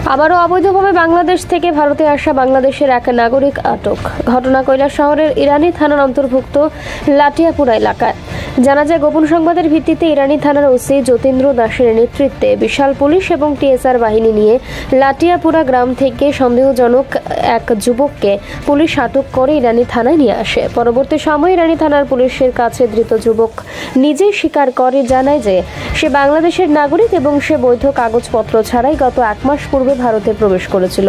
আবারও অবৈধভাবে বাংলাদেশ থেকে ভারতে আসা বাংলাদেশের এক নাগরিক আটক। ঘটনা কৈলাস শহরের ইরানি থানার অন্তর্ভুক্ত লাটিয়াপুরা এলাকায়। জানা যায়, গোপন সংবাদের ভিত্তিতে ইরানি থানার ওসি যতীন্দ্র দাসের নেতৃত্বে বিশাল পুলিশ এবং টিএসআর বাহিনী নিয়ে লাটিয়াপুরা গ্রাম থেকে সন্দেহজনক এক যুবককে পুলিশ আটক করে ইরানি থানায় নিয়ে আসে। পরবর্তী সময় ইরানি থানার পুলিশের কাছে ধৃত যুবক নিজেই স্বীকার করে, জানায় যে সে বাংলাদেশের নাগরিক এবং সে বৈধ কাগজপত্র ছাড়াই গত 1 মাস পূর্বে ভারতে প্রবেশ করেছিল।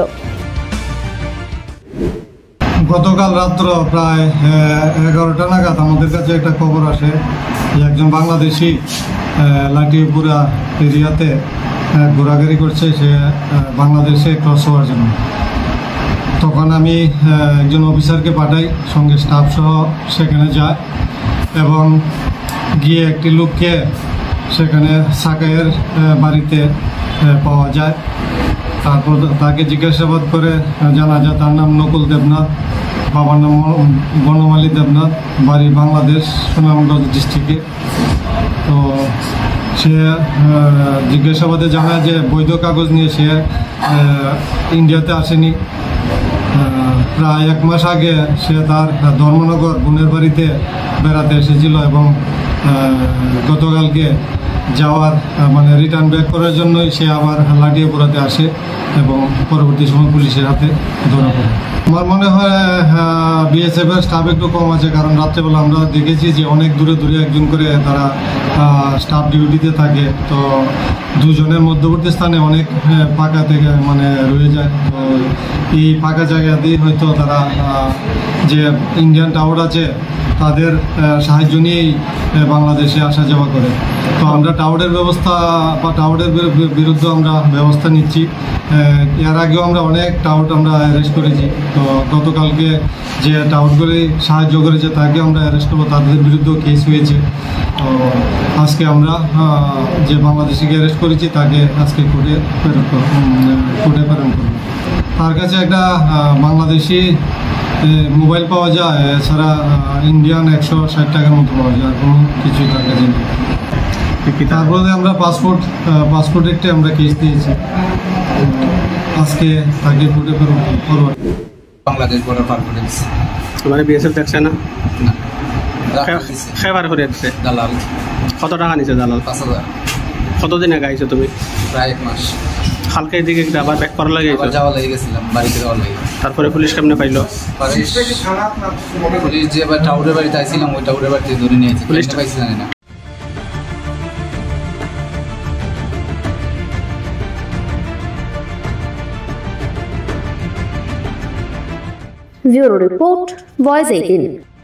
গতকাল রাত্র প্রায় 11টা নাগাদ আমাদের কাছে একটা খবর আসে যে একজন বাংলাদেশি লাটিয়াপুরা এরিয়াতে ঘোরাঘুরি করছে, সে বাংলাদেশে ক্রস হওয়ার জন্য। তখন আমি একজন অফিসারকে পাঠাই, সঙ্গে স্টাফ সহ সেখানে যায় এবং গিয়ে একটি লোককে সেখানে সাকাইয়ের বাড়িতে পাওয়া যায়। তারপর তাকে জিজ্ঞাসাবাদ করে জানা যায় তার নাম নকুল দেবনাথ, বাবার নাম বনমালী দেবনাথ, বাড়ি বাংলাদেশ সুনামগঞ্জ ডিস্ট্রিক্টে। তো সে জিজ্ঞাসাবাদে জানায় যে বৈধ কাগজ নিয়ে সে ইন্ডিয়াতে আসেনি। প্রায় 1 মাস আগে সে তার ধর্মনগর বোনের বাড়িতে বেড়াতে এসেছিল এবং গতকালকে যাওয়ার রিটার্ন ব্যাক করার জন্যই সে আবার লাটিয়াপুরাতে আসে এবং পরবর্তী সময় পুলিশের হাতে ধরা পড়ে। আমার মনে হয় বিএসএফ এর স্টাফ একটু কম আছে, কারণ রাত্রেবেলা আমরা দেখেছি যে অনেক দূরে দূরে একজন করে তারা স্টাফ ডিউটিতে থাকে। তো দুজনের মধ্যবর্তী স্থানে অনেক ফাঁকা থেকে রয়ে যায়। তো এই ফাঁকা জায়গাতেই হয়তো তারা যে ইন্ডিয়ান টাওয়ার আছে তাদের সাহায্য নিয়েই বাংলাদেশে আসা যাওয়া করে। তো আমরা টাওয়ারের ব্যবস্থা বা টাওয়ারের বিরুদ্ধে আমরা ব্যবস্থা নিচ্ছি। এর আগেও আমরা অনেক টাওয়ার আমরা অ্যারেস্ট করেছি। তো গতকালকে যে টাওয়ারগুলি সাহায্য করেছে তাকে আমরা অ্যারেস্ট করবো, তাদের বিরুদ্ধেও কেস হয়েছে। তো আজকে আমরা যে বাংলাদেশিকে অ্যারেস্ট করেছি তাকে আজকে কোর্টে প্রেরণ করবো। তার কাছে একটা বাংলাদেশি মোবাইল পাওয়া যায়, এছাড়া ইন্ডিয়ান 160 টাকার মতো পাওয়া যায়, আর কোনো কিছুই তার কাছে নেই। তারপরে আমরা পাসপোর্ট একটি আমরা কেস দিয়েছি, আজকে তাকে কোর্টে ফরওয়ার্ড। বাংলাদেশ বর্ডার পার করে দিচ্ছে। তোমার বিএসএফ দেখছে না? খেবার করে দিচ্ছে। দালাল কত টাকা নিছে দালাল? 5,000। কতদিন আগে আইছো তুমি? প্রায় 1 মাস। কালকে দিকে আবার ব্যাক করা লাগে যাওয়া লেগে গেছিলাম, বাড়িতে যাওয়া লাগে। তারপরে পুলিশ কেমনে পাইলো? পুলিশ যে টাউরের বাড়িতে আইছিলাম, ওই টাউরের বাড়িতে ধরে নিয়েছে। পুলিশ পাইছি জানি না। Bureau report, voice 18।